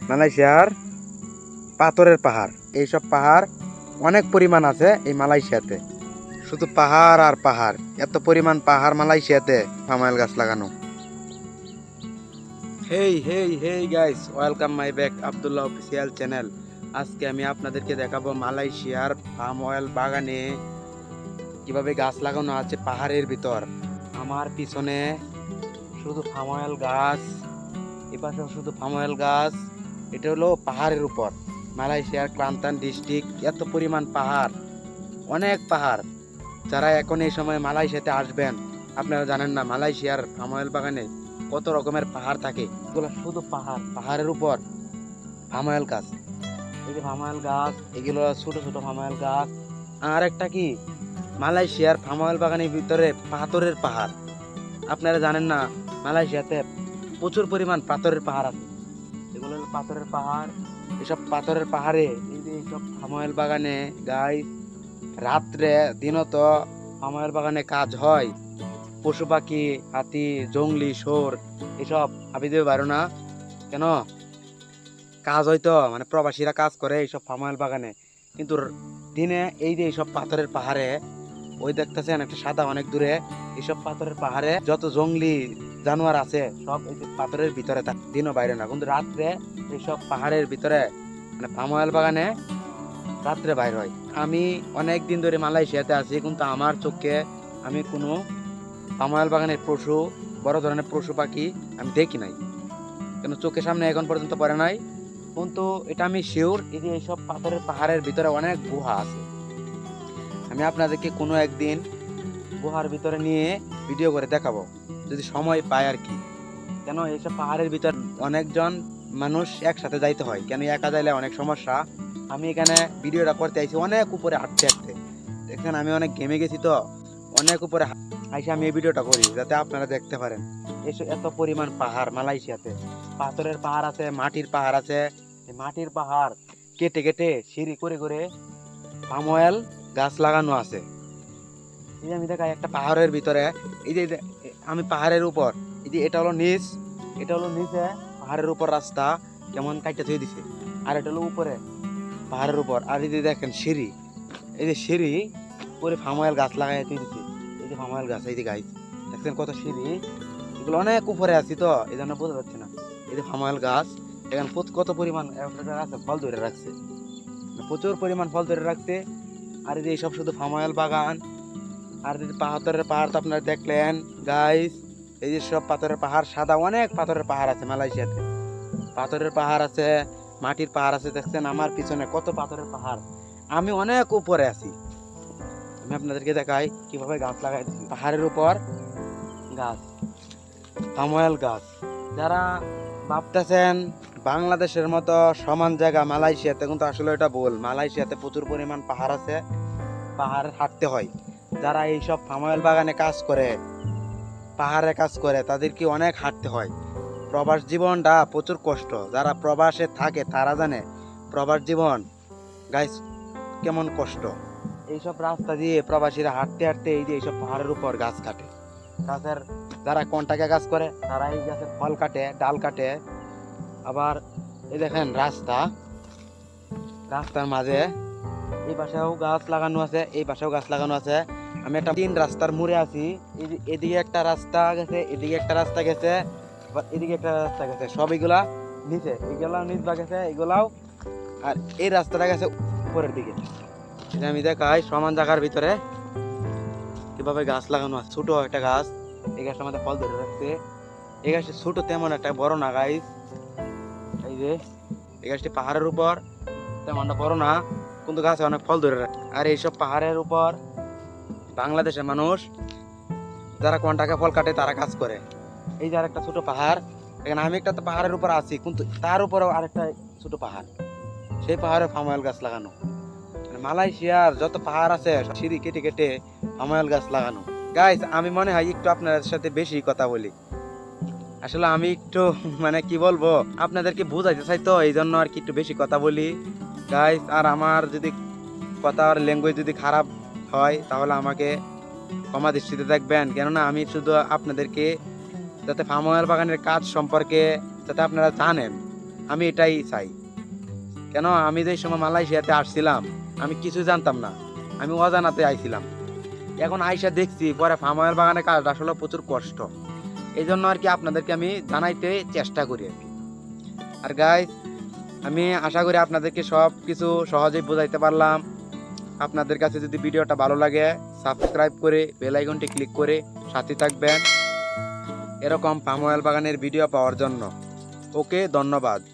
মালয়েশিয়ার পাথরের পাহাড়। এইসব পাহাড় অনেক পরিমাণ আছে এই মালয়েশিয়াতে, শুধু পাহাড় আর পাহাড়, এত পরিমাণ পাহাড় মালয়েশিয়াতে পাম অয়েল গাছ লাগানো। Hey hey hey guys, welcome my back Abdullah official channel. আজকে আমি আপনাদেরকে দেখাবো মালয়েশিয়ার পাম অয়েল বাগানে কিভাবে গাছ লাগানো আছে পাহাড়ের ভিতর। আমার পিছনে শুধু পাম অয়েল গাছ, এপাশে শুধু পাম অয়েল গাছ। এটা হলো পাহাড়ের উপর, মালয়েশিয়ার ক্লান্তান ডিস্ট্রিক্ট। এত পরিমাণ পাহাড়, অনেক পাহাড়। যারা এখন এই সময় মালয়েশিয়াতে আসবেন, আপনারা জানেন না মালয়েশিয়ার পাম অয়েল বাগানে কত রকমের পাহাড় থাকে। এগুলো শুধু পাহাড়, পাহাড়ের উপর পাম অয়েল গাছ। এই যে পাম অয়েল গাছ, এগুলো ছোট ছোট পাম অয়েল গাছ। আর একটা কি, মালয়েশিয়ার পাম অয়েল বাগানের ভিতরে পাথরের পাহাড়। আপনারা জানেন না মালয়েশিয়াতে প্রচুর পরিমাণ পাথরের পাহাড় আছে। এগুলো হলো পাথরের পাহাড়। এসব পাথরের পাহাড়ে এই যে এইসব পাম অয়েল বাগানে গাইস, রাত্রে দিনত পাম অয়েল বাগানে কাজ হয়। পশু পাখি, হাতি, জঙ্গলি, শোর এসব হাবি দেবে পারো না কেন, কাজ হয়তো মানে প্রবাসীরা কাজ করে এইসব পাম অয়েল বাগানে। কিন্তু দিনে এই যে এইসব পাথরের পাহাড়ে, ওই দেখতেছেন একটা সাদা অনেক দূরে, এইসব পাথরের পাহাড়ে যত জঙ্গলি জানোয়ার আছে সব এই যে পাথরের ভিতরে থাকে, দিনও বাইরে না। কিন্তু রাত্রে এইসব পাহাড়ের ভিতরে মানে পাম অয়েল বাগানে রাত্রে বাইর হয়। আমি অনেক দিন ধরে মালয়েশিয়াতে আছি, কিন্তু আমার চোখে আমি কোনো পাম অয়েল বাগানের পশু, বড় ধরনের পশু পাখি আমি দেখি নাই, কেন চোখের সামনে এখন পর্যন্ত পড়ে নাই। কিন্তু এটা আমি শিওর, এই যে এইসব পাথরের পাহাড়ের ভিতরে অনেক গুহা আছে। আমি আপনাদেরকে কোনো একদিন গুহার ভিতরে নিয়ে ভিডিও করে দেখাবো, যদি সময় পায় আর কি। কেন এইসব পাহাড়ের ভিতর অনেকজন মানুষ একসাথে যাইতে হয়, কেন একা যাইলে অনেক সমস্যা। আমি এখানে ভিডিওটা করতে আইছি অনেক উপরে হাঁটতে হাঁটতে, দেখেন আমি অনেক ঘেমে গেছি, তো অনেক উপরে আইসে আমি এই ভিডিওটা করি যাতে আপনারা দেখতে পারেন। এত পরিমাণ পাহাড় মালয়েশিয়াতে, পাথরের পাহাড় আছে, মাটির পাহাড় আছে। মাটির পাহাড় কেটে কেটে সিঁড়ি করে করে পাম অয়েল গাছ লাগানো আছে। এই যে আমি দেখাই একটা পাহাড়ের ভিতরে, এই যে আমি পাহাড়ের উপর, এই যে এটা হলো নিচ, এটা হলো নিচে পাহাড়ের উপর রাস্তা কেমন কাইটা থুয়ে দিছে, আর এটা হলো উপরে পাহাড়ের উপর। আর এই যে দেখেন সিঁড়ি, এই যে সিঁড়ি করে পাম অয়েল গাছ লাগাই থুয়ে দিছে। এই যে পাম অয়েল গাছ, এই যে গাছ দেখছেন কত সিঁড়ি, এগুলো অনেক উপরে আছি তো এই জন্য বোঝা যাচ্ছে না। এই যে পাম অয়েল গাছ, এখানে কত পরিমাণ গাছে ফল ধরে রাখছে, প্রচুর পরিমাণ ফল ধরে রাখছে। আর এই যে এইসব শুধু পাম অয়েল বাগান। আর এই যে পাথরের পাহাড় তো আপনারা দেখলেন গাইস, এই যে সব পাথরের পাহাড়, সাদা অনেক পাথরের পাহাড় আছে মালয়েশিয়াতে। পাথরের পাহাড় আছে, মাটির পাহাড় আছে। দেখছেন আমার পিছনে কত পাথরের পাহাড়, আমি অনেক উপরে আছি। আমি আপনাদেরকে দেখাই কিভাবে গাছ লাগাই দিচ্ছি পাহাড়ের উপর গাছ, পাম অয়েল গাছ। যারা ভাবতেছেন বাংলাদেশের মতো সমান জায়গা মালয়েশিয়াতে, কিন্তু আসলে এটা ভুল। মালয়েশিয়াতে প্রচুর পরিমাণ পাহাড় আছে, পাহাড়ে হাঁটতে হয়। যারা এইসব পাম অয়েল বাগানে কাজ করে, পাহাড়ে কাজ করে, তাদেরকে অনেক হাঁটতে হয়। প্রবাস জীবনটা প্রচুর কষ্ট, যারা প্রবাসে থাকে তারা জানে প্রবাস জীবন গাইস কেমন কষ্ট। এইসব রাস্তা দিয়ে প্রবাসীরা হাঁটতে হাঁটতে এই যে এইসব পাহাড়ের উপর গাছ কাটে। গাছের যারা কন্টাকে গাছ করে তারা এই গাছের ফল কাটে, ডাল কাটে। আবার এই দেখেন রাস্তা, রাস্তার মাঝে এই পাশেও গাছ লাগানো আছে, এই পাশেও গাছ লাগানো আছে। আমি একটা 3 রাস্তার মোড়ে আছি। এদিকে একটা রাস্তা গেছে, এদিকে একটা রাস্তা গেছে, আবার এদিকে একটা রাস্তা গেছে। সব এগুলা নিচে, এগুলাও নিচ বা গেছে এগুলাও, আর এই রাস্তাটা গেছে উপরের দিকে। এটা আমি দেখাই সমান জায়গার ভিতরে কিভাবে গাছ লাগানো আছে। ছোট একটা গাছ, এই গাছটা আমাদের ফল ধরে রাখছে। এই গাছটি ছোট, তেমন একটা বড় না গাইস। এই যে এই গাছটি পাহাড়ের উপর, তেমনটা বড় না, কিন্তু গাছে অনেক ফল ধরে রাখে। আর এইসব পাহাড়ের উপর বাংলাদেশের মানুষ যারা কন্টাকে ফল কাটে তারা কাজ করে। এই যে আরেকটা ছোট পাহাড়, এখানে আমি একটা তো পাহাড়ের উপর আছি, কিন্তু তার উপরেও আরেকটা ছোট পাহাড়, সেই পাহাড়ে পাম অয়েল গাছ লাগানো। মালয়েশিয়ার যত পাহাড় আছে সিঁড়ি কেটে কেটে পাম অয়েল গাছ লাগানো। গাইস আমি মনে হয় একটু আপনাদের সাথে বেশি কথা বলি, আসলে আমি একটু মানে কি বলবো আপনাদেরকে বুঝাইতে চাই, তো এই জন্য আর কি একটু বেশি কথা বলি গাইস। আর আমার যদি কথা আর ল্যাঙ্গুয়েজ যদি খারাপ হয় তাহলে আমাকে ক্ষমা দৃষ্টিতে দেখবেন, কেননা আমি শুধু আপনাদেরকে যাতে পাম অয়েল বাগানের কাজ সম্পর্কে যাতে আপনারা জানেন, আমি এটাই চাই। কেন আমি যে সময় মালয়েশিয়াতে আসছিলাম আমি কিছু জানতাম না, আমি অজানাতে আইছিলাম। এখন আইসা দেখছি পরে পাম অয়েল বাগানে কাজটা আসলে প্রচুর কষ্ট। এই জন্য আর কি আপনাদেরকে আমি জানাইতে চেষ্টা করি আর কি। আর গাইস, আমি আশা করি আপনাদেরকে সব কিছু সহজেই বোঝাইতে পারলাম। আপনাদের কাছে যদি ভিডিওটা ভালো লাগে সাবস্ক্রাইব করে বেল আইকনটি ক্লিক করে সাথে থাকবেন এরকম পাম অয়েল বাগানের ভিডিও পাওয়ার জন্য। ওকে, ধন্যবাদ।